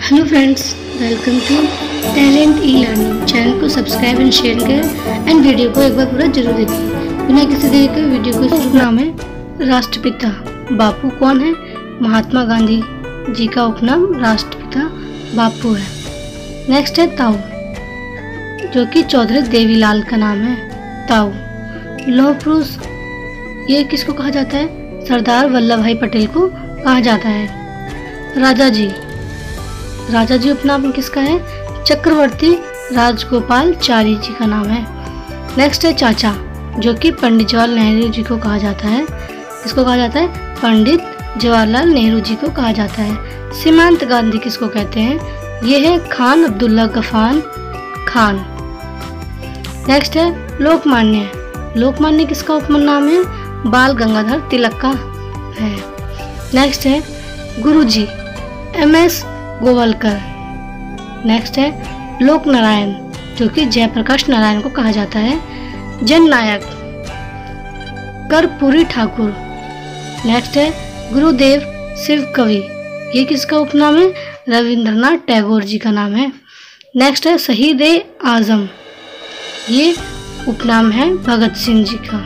Hello friends, welcome to talent e learning. Channel को subscribe and share करें and video को एक बार पूरा जरूर देखें बिना किसी देरी के। वीडियो को शुरू नाम है राष्ट्रपिता। बापू कौन है? महात्मा गांधी जी का उपनाम राष्ट्रपिता बापू है। नेक्स्ट है ताऊ, जो कि चौधरी देवीलाल का नाम है। ताऊ लौह पुरुष, ये किसको कहा जाता है? सरदार वल्लभ भाई पटेल को कहा जाता है। राजा जी, राजा जी उपनाम किसका है? चक्रवर्ती राजगोपालचारी जी का नाम है। नेक्स्ट है चाचा, जो कि पंडित जवाहरलाल नेहरू जी को कहा जाता है। किसको कहा जाता है? पंडित जवाहरलाल नेहरू जी को कहा जाता है। सीमांत गांधी किसको कहते हैं? ये है खान अब्दुल्ला गफार खान। नेक्स्ट है लोकमान्य। लोकमान्य किसका उपनाम है? बाल गंगाधर तिलक का है। नेक्स्ट है गुरुजी, MS गोवलकर। नेक्स्ट है लोक नारायण, जो कि जयप्रकाश नारायण को कहा जाता है। जननायक कर्पूरी ठाकुर। नेक्स्ट है गुरुदेव शिव कवि, ये किसका उपनाम है? रविंद्रनाथ टैगोर जी का नाम है। नेक्स्ट है शहीद ए आजम, ये उपनाम है भगत सिंह जी का।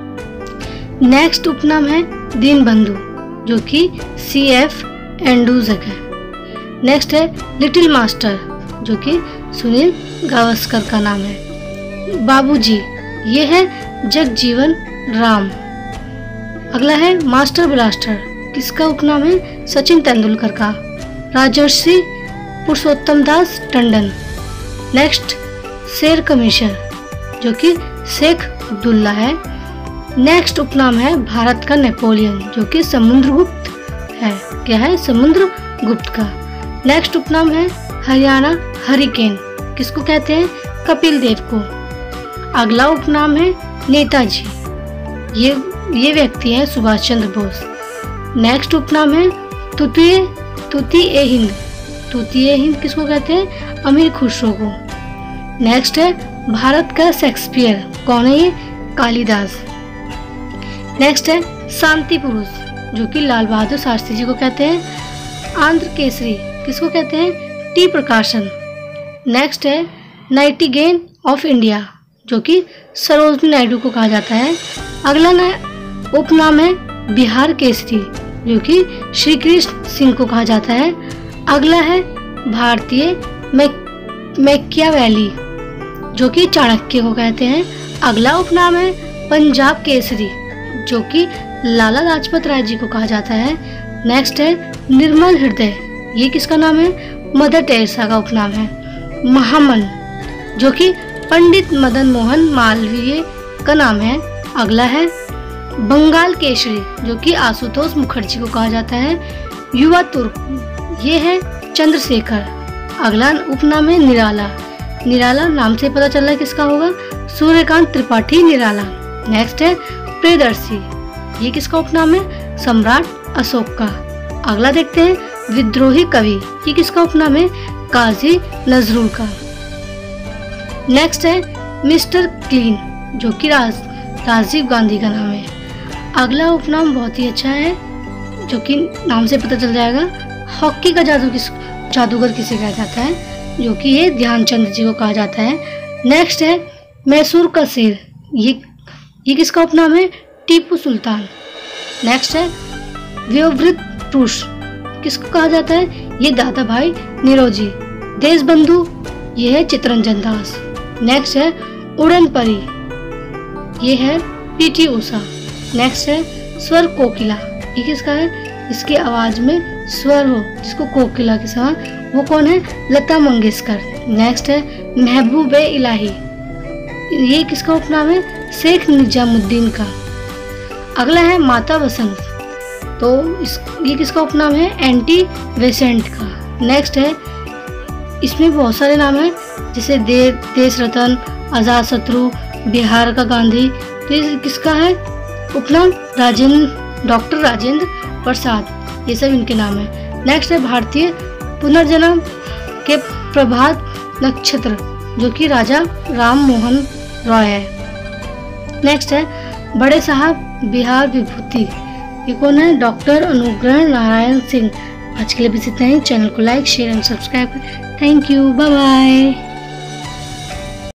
नेक्स्ट उपनाम है दीनबंधु, जो कि CF एंडुजक है। नेक्स्ट है लिटिल मास्टर, जो कि सुनील गावस्कर का नाम है। बाबूजी, ये है जगजीवन राम। अगला है मास्टर ब्लास्टर, किसका उपनाम है? सचिन तेंदुलकर का। राजर्षि पुरुषोत्तम दास टंडन। नेक्स्ट शेर कमीशर, जो कि शेख अब्दुल्ला है। नेक्स्ट उपनाम है भारत का नेपोलियन, जो कि समुद्रगुप्त है। क्या है? समुद्रगुप्त का। नेक्स्ट उपनाम है हरियाणा हरिकेन, किसको कहते हैं? कपिल देव को। अगला उपनाम है नेताजी, ये व्यक्ति है सुभाष चंद्र बोस। नेक्स्ट उपनाम है तूती ए हिंद। तूती ए हिंद किसको कहते हैं? अमीर खुसरो को। नेक्स्ट है भारत का शेक्सपियर, कौन है ये? कालिदास। नेक्स्ट है शांति पुरुष, जो कि लाल बहादुर शास्त्री जी को कहते हैं। आंध्र केसरी किसको कहते हैं? टी प्रकाशन। नेक्स्ट है नाइटिंगेल ऑफ इंडिया, जो कि सरोजिनी नायडू को कहा जाता है। अगला उपनाम है बिहार केसरी, जो कि श्री कृष्ण सिंह को कहा जाता है। अगला है भारतीय मैकियावेली, जो कि चाणक्य को कहते हैं। अगला उपनाम है पंजाब केसरी, जो कि लाला लाजपत राय जी को कहा जाता है। नेक्स्ट है निर्मल हृदय, ये किसका नाम है? मदर टेरेसा का उपनाम है। महामन, जो कि पंडित मदन मोहन मालवीय का नाम है। अगला है बंगाल केसरी, जो कि आशुतोष मुखर्जी को कहा जाता है। युवा तुर्क, ये है चंद्रशेखर। अगला उपनाम है निराला। निराला नाम से पता चल रहा है किसका होगा? सूर्यकांत त्रिपाठी निराला। नेक्स्ट है प्रियदर्शी, ये किसका उपनाम है? सम्राट अशोक का। अगला देखते हैं विद्रोही कवि, ये किसका उपनाम है? काजी नजरुल का। नेक्स्ट है मिस्टर क्लीन, जो कि राजीव गांधी का नाम है। अगला उपनाम बहुत ही अच्छा है, जो कि नाम से पता चल जाएगा। हॉकी का जादूगर किसे कहा जाता है? जो कि ये ध्यानचंद जी को कहा जाता है। नेक्स्ट है मैसूर का शेर, ये किसका उपनाम है? टीपू सुल्तान। नेक्स्ट है व्यववृत पुरुष, किसको कहा जाता है? ये दादा भाई निरोजी। देशबंधु, ये है चित्तरंजन दास। नेक्स्ट है उड़न परी, ये है PT उषा। नेक्स्ट है स्वर कोकिला, ये किसका है? इसकी आवाज में स्वर हो जिसको कोकिला के समान, वो कौन है? लता मंगेशकर। नेक्स्ट है महबूबे इलाही, ये किसका उपनाम है? शेख निजामुद्दीन का। अगला है माता वसंत, तो ये किसका उपनाम है? एंटी वेसेंट का। नेक्स्ट है, इसमें बहुत सारे नाम हैं, जैसे देश रतन, आजाद शत्रु, बिहार का गांधी। तो ये किसका है उपनाम? डॉक्टर राजेंद्र प्रसाद, ये सब इनके नाम है। नेक्स्ट है भारतीय पुनर्जन्म के प्रभात नक्षत्र, जो कि राजा राम मोहन रॉय है। नेक्स्ट है बड़े साहब बिहार विभूति, ये कौन है? डॉक्टर अनुग्रह नारायण सिंह आज के लिए बस इतना ही। चैनल को लाइक शेयर एंड सब्सक्राइब करें। Thank you, bye bye.